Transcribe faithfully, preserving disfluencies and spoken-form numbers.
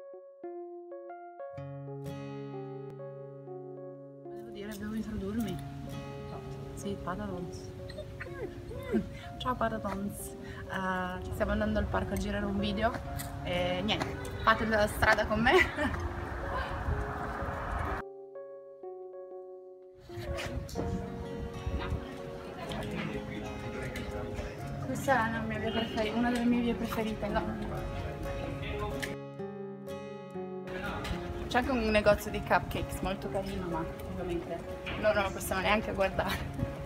Devo dire, devo introdurmi. Sì, Patatons. Ciao Patatons. Uh, stiamo andando al parco a girare un video e niente, fate la strada con me. Questa è la mia via preferita, una delle mie vie preferite, no? C'è anche un negozio di cupcakes molto carino, ma ovviamente loro non lo possiamo neanche guardare.